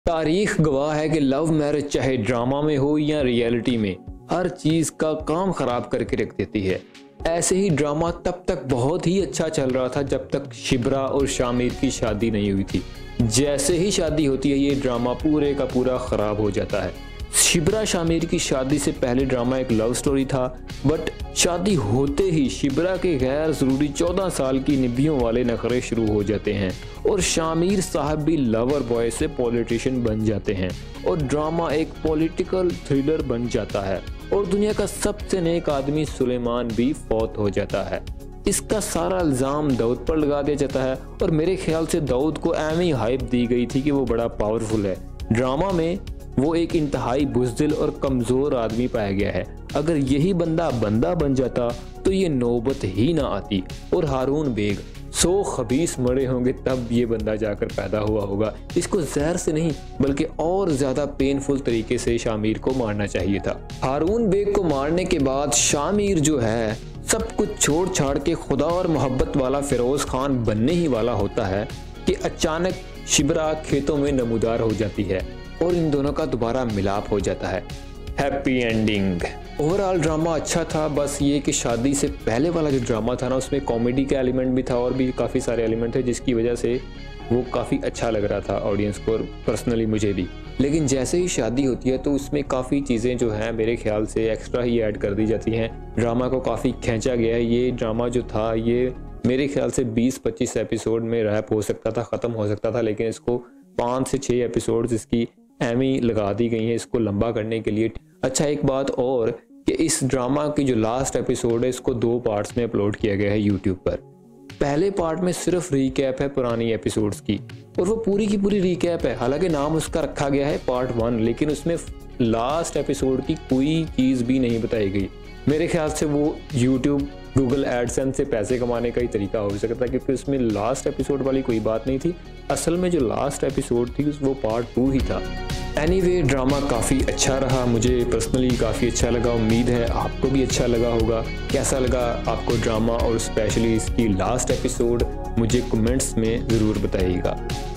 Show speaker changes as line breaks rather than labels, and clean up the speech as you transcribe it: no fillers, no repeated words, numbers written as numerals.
तारीख गवाह है कि लव मैरिज चाहे ड्रामा में हो या रियलिटी में, हर चीज का काम खराब करके रख देती है। ऐसे ही ड्रामा तब तक बहुत ही अच्छा चल रहा था जब तक शिब्रा और शामिर की शादी नहीं हुई थी। जैसे ही शादी होती है ये ड्रामा पूरे का पूरा खराब हो जाता है। शिब्रा शामिर की शादी से पहले ड्रामा एक लव स्टोरी था, बट शादी होते ही शिब्रा के गैर जरूरी 14 साल की निभियों वाले नखरे शुरू हो जाते हैं और शामिर साहब भी लवर बॉय से पॉलिटिशियन बन जाते हैं और ड्रामा एक पॉलिटिकल थ्रिलर बन जाता है और दुनिया का सबसे नेक आदमी सुलेमान भी फौत हो जाता है। इसका सारा इल्ज़ाम दाऊद पर लगा दिया जाता है और मेरे ख्याल से दाऊद को एमी हाइप दी गई थी कि वो बड़ा पावरफुल है। ड्रामा में वो एक इंतहाई बुज़दिल और कमज़ोर आदमी पाया गया है। अगर यही बंदा बन जाता तो ये नौबत ही ना आती और हारून बेग 100 खबीस मरे होंगे तब ये बंदा जाकर पैदा हुआ होगा। इसको जहर से नहीं बल्कि और ज़्यादा पेनफुल तरीके से शामिर को मारना चाहिए था। हारून बेग को मारने के बाद शामिर जो है सब कुछ छोड़ छाड़ के खुदा और मोहब्बत वाला फिरोज खान बनने ही वाला होता है कि अचानक शिब्रा खेतों में नमूदार हो जाती है और इन दोनों का दोबारा मिलाप हो जाता है। Happy ending. ओवरऑल ड्रामा अच्छा था, बस ये कि शादी से पहले वाला जो ड्रामा था ना उसमें कॉमेडी का एलिमेंट भी था और भी काफ़ी सारे एलिमेंट थे जिसकी वजह से वो काफ़ी अच्छा लग रहा था ऑडियंस को और पर्सनली मुझे भी। लेकिन जैसे ही शादी होती है तो उसमें काफ़ी चीज़ें जो हैं मेरे ख्याल से एक्स्ट्रा ही ऐड कर दी जाती हैं। ड्रामा को काफ़ी खींचा गया है। ये ड्रामा जो था ये मेरे ख्याल से 20-25 एपिसोड में रैप हो सकता था, ख़त्म हो सकता था, लेकिन इसको 5 से 6 एपिसोड्स इसकी एमी लगा दी गई है इसको लंबा करने के लिए। अच्छा एक बात और कि इस ड्रामा की जो लास्ट एपिसोड है इसको 2 पार्ट्स में अपलोड किया गया है यूट्यूब पर। पहले पार्ट में सिर्फ रीकैप है पुरानी एपिसोड्स की और वो पूरी की पूरी रीकैप है। हालांकि नाम उसका रखा गया है पार्ट 1, लेकिन उसमें लास्ट एपिसोड की कोई चीज़ भी नहीं बताई गई। मेरे ख्याल से वो यूट्यूब गूगल एडसेंस से पैसे कमाने का ही तरीका हो सकता है क्योंकि उसमें लास्ट एपिसोड वाली कोई बात नहीं थी। असल में जो लास्ट एपिसोड थी वो पार्ट 2 ही था। एनीवे ड्रामा काफ़ी अच्छा रहा, मुझे पर्सनली काफ़ी अच्छा लगा। उम्मीद है आपको भी अच्छा लगा होगा। कैसा लगा आपको ड्रामा और स्पेशली इसकी लास्ट एपिसोड मुझे कमेंट्स में ज़रूर बताइएगा।